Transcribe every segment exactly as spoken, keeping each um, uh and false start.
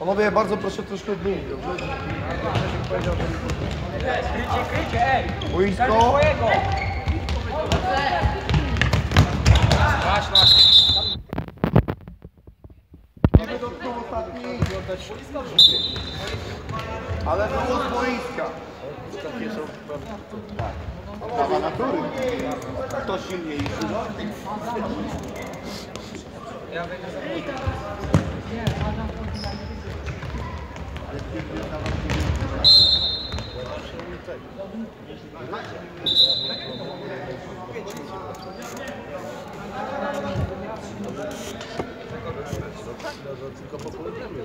Panowie, bardzo proszę troszkę dół. Boisko. Ale to było z boiska. Takie są prawa natury. Kto silniejszy? Ja tylko po południu.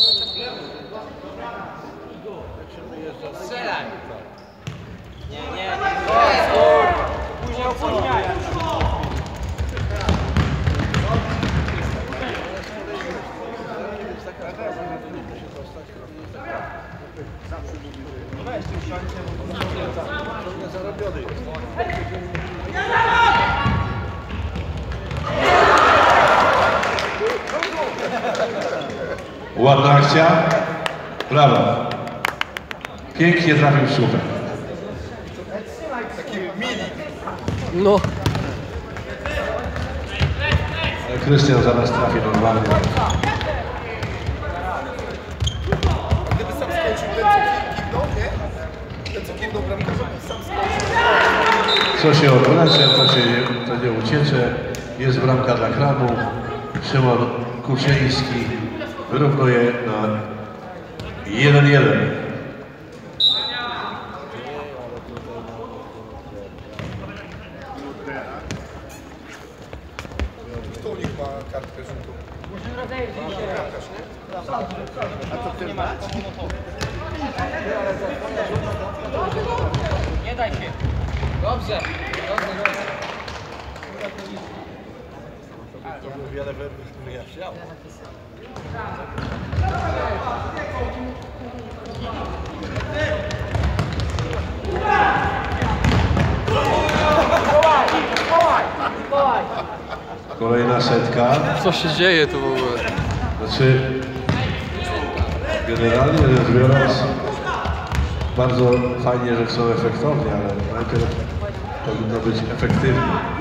Strzelaj! Nie, nie, nie. Później opóźniają. Zarobiony jest. Ładna akcja. Brawo. Pięknie trafił w słupek. Taki mini. No. Ale Krystian zaraz trafi normalnie. Gdyby sam skończył ten, co kiwnął, nie? Ten, co kiwnął bramkarza, by sam skończył. Co się odwlecze, to się nie, to nie uciecze. Jest bramka dla Kramu. Szymon Kuczyński wyrównuje na jeden jeden. Kto u nich ma kartkę żółtą? Bramkarz, nie? A to ty masz? Nie daj się. Dobrze. Dobrze, dobrze. To wiele wyjaśniało. Kolejna setka. Co się dzieje tu w ogóle? Znaczy, generalnie rzecz biorąc, bardzo fajnie, że są efektowni, ale najpierw powinno być efektywnie.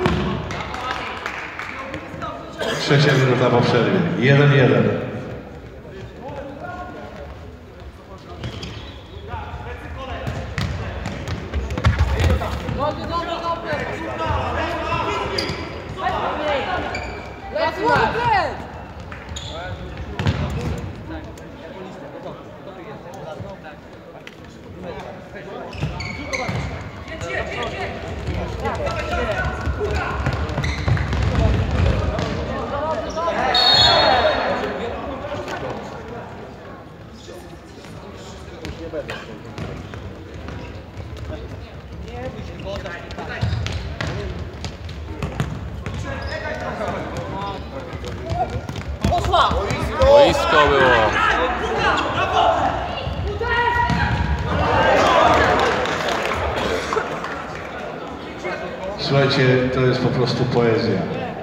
Trzecia minuta po przerwie. jeden jeden. Boisko było. Słuchajcie, to jest po prostu poezja.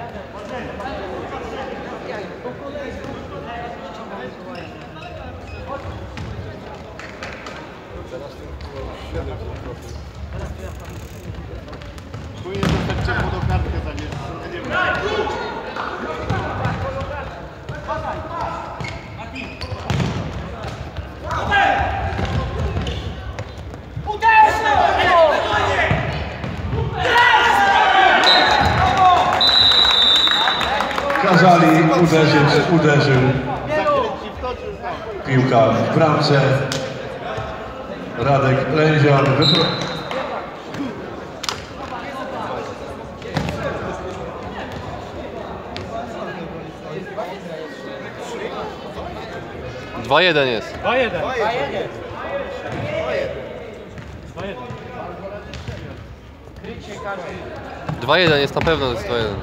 Powinien dostać czerwoną kartkę za nie. Nie wiem. Kazali uderzył, uderzył. Piłka w bramce. Radek Lęzian wypro... dwa jeden jest. dwa jeden. dwa jeden jest na pewno, to jest dwa jeden.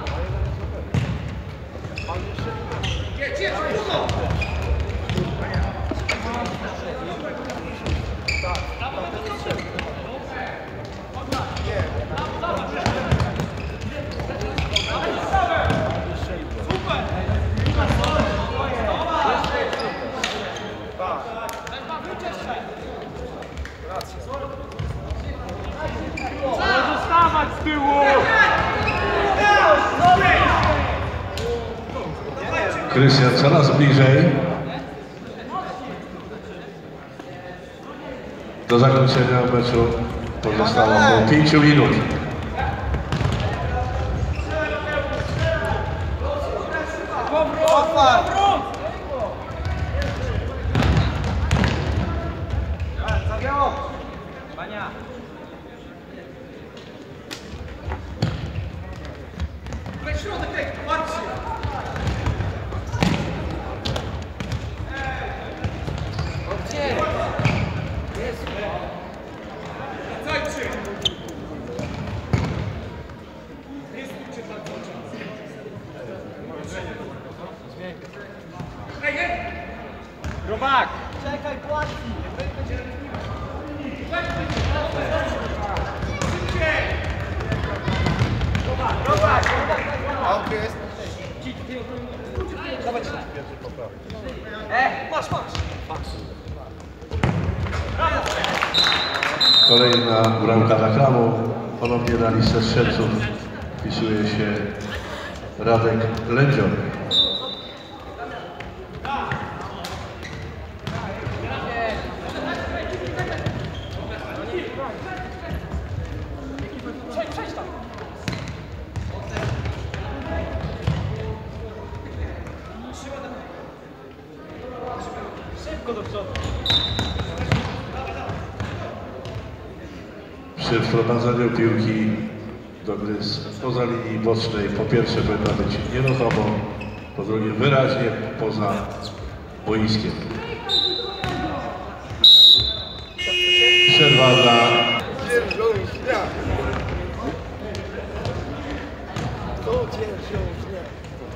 Krystian coraz bliżej do zakończenia meczu. Pozostało około pięciu minut. Robak! Czekaj, płaci! Robak! Aut jest. E, masz, masz! Kolejna bramka dla Kramu. Ponownie na listę strzelców wpisuje się Radek Lędzior. Przy wprowadzeniu piłki do gry spoza linii bocznej po pierwsze powinna być nieruchomo, po drugie wyraźnie poza boiskiem. Przerwa dla Dzierżą śniak. To dzierżą śniak.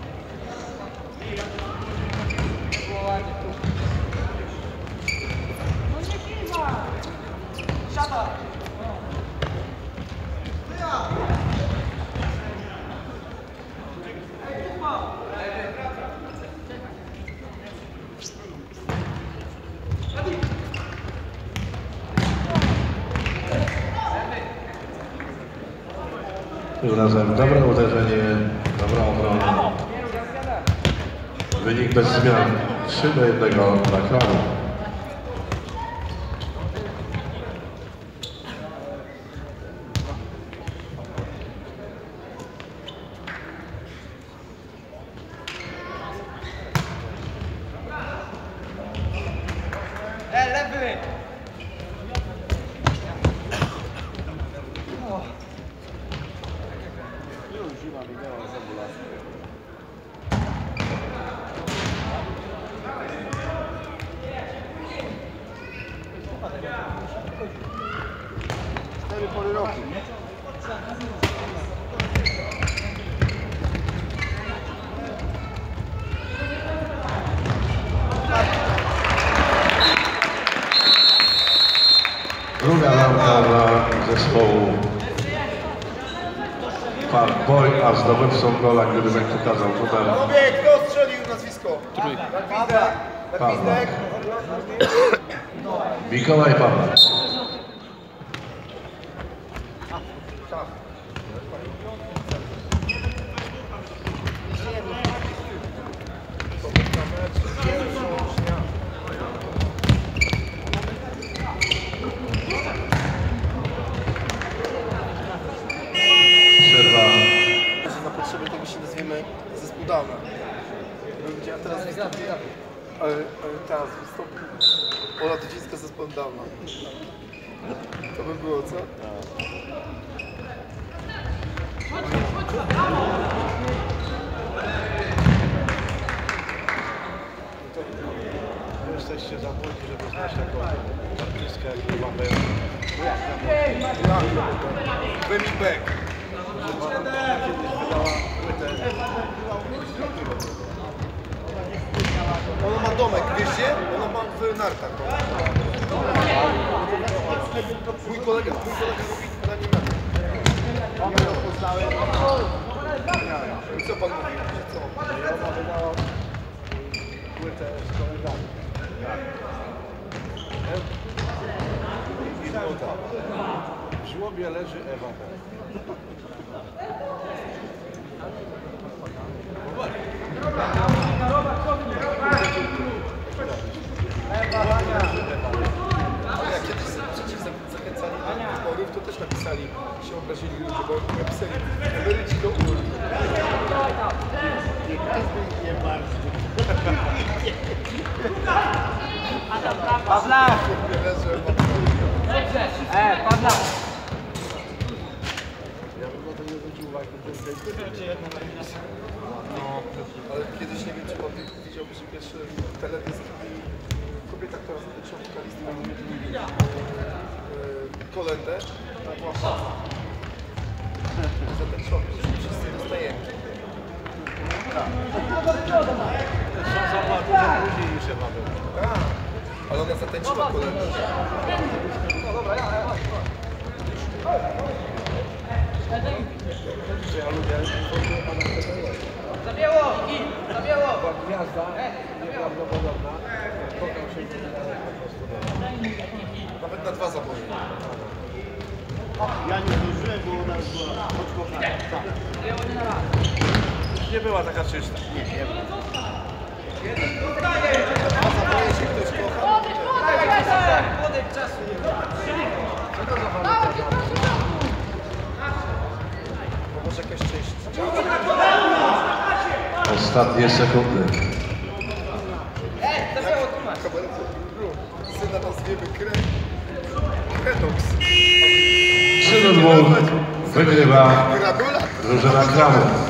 tym razem dobre uderzenie, dobra obrona. Wynik bez zmian. trzy do jednego dla Kramu. E, lewy! Cztery pory roku. Druga bramka dla zespołu Park Boy, a zdobywcą gola, gdyby jak pokazał numer Panowie, kto strzelił nazwisko? Trójka. Na gwizdek. Na Pawła. gwizdek. Mikołaj Pawlak. Przerwa. Na potrzeby tego się nazwiemy zespół Downa. Gdybym widział teraz wystąpił, ale, ale teraz wystąpił Ola Dudzińska z zespołem Downa. To by było, co? Jesteście za młodzi, żeby znać taką artystkę jak Iwan Bell. Baby Beck. Ona kiedyś wydała płytę. Ona ma domek, wiesz gdzie? Ona ma w nartach. Mój kolega, mój kolega robi na nim nartach. I co pan mówi? Co? Ona wydała płytę z kolegami. I nota. W żłobie leży Ewa Bell. Pawlak! Leżę. E, Pawlak! Ja bym na to nie zwrócił uwagi, że No, ale kiedyś nie wiem, czy pan widział, że pierwszy teledysk kobieta, która zatyczą wokalistką kolendę, tak była zatyczona, wszyscy dostajemy. są zapłaty później niż ja mam. Tak, ale ona zatańczyła kolendę. No dobra, ja, ja, Ja lubię, Zabiało! I! Zabiało! była gwiazda, nieprawdopodobna. Kocham się po prostu. nawet na dwa zaboje. Ja nie zdążyłem, bo ona już była odkochana. Tak. Nie była taka czysta. Nie, nie była. Dwa zaboje się ktoś kocha. Podek czasu nie ma. Bo może jakaś część Ostatnie sekundy. E, zabiało, tu masz. syna nazwiemy Kre... Kredox. trzy do dwóch wygrywa Gratulacje. drużyna Kramów.